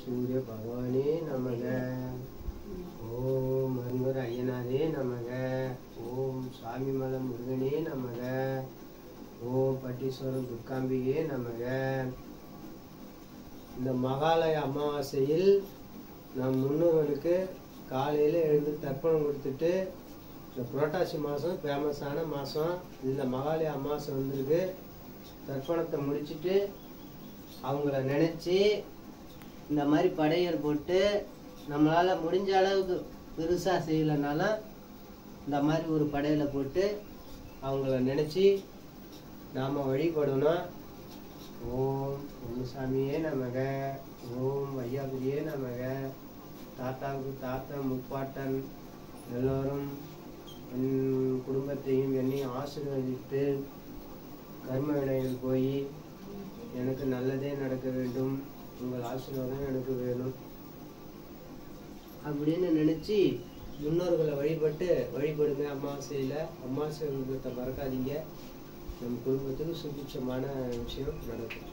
சூரிய பகவானே நமக. ஓம் அருங்கர் ஐயனாரே நமக. ஓம் சாமிமலை முருகனே நமக. ஓம் பட்டீஸ்வரம் துர்காம்பிகே நமக. இந்த மகாலய அமாவாசையில் நம் முன்னோர்களுக்கு காலையில் எழுந்து தர்ப்பணம் கொடுத்துட்டு, இந்த புரட்டாசி மாதம் ஃபேமஸான மாதம், இந்த மகாலய அமாவாசை வந்திருக்கு. தர்ப்பணத்தை முடிச்சுட்டு அவங்கள நினச்சி இந்த மாதிரி படையல் போட்டு, நம்மளால் முடிஞ்ச அளவுக்கு பெருசாக செய்யலைனாலும் இந்த மாதிரி ஒரு படையலை போட்டு அவங்கள நினச்சி நாம் வழிபடணும். ஓம் பொன்னுசாமியே நமக. ஓம் ஐயாபுரியே நமக. தாத்தாவுக்கு தாத்தா முப்பாட்டன் எல்லோரும் என் குடும்பத்தையும் என்னையும் ஆசீர்வதித்து கர்ம வினைகள் போய் எனக்கு நல்லதே நடக்க வேண்டும், உங்கள் ஆசீர்வாதம் எனக்கு வேணும் அப்படின்னு நினச்சி முன்னோர்களை வழிபடுங்க. அமாவாசையில் அமாவாசை விரதத்தை மறக்காதீங்க. நம் குடும்பத்துக்கு சுபிட்சமான விஷயம் நடக்கும்.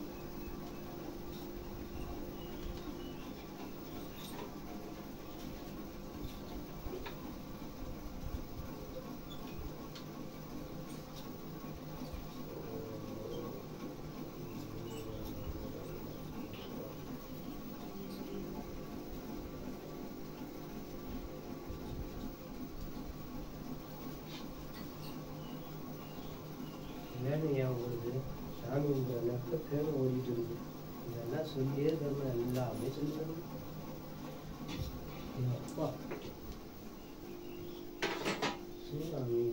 வேணும் ஏன் ஓடுது? சாமி இந்த நேரத்தில் பேர் ஓடிட்டு இருக்கு. இதெல்லாம் சொல்லியே தரணும், எல்லாமே சொல்லி தரணும். அப்பா சாமி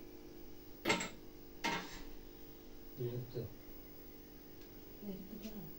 எடுத்து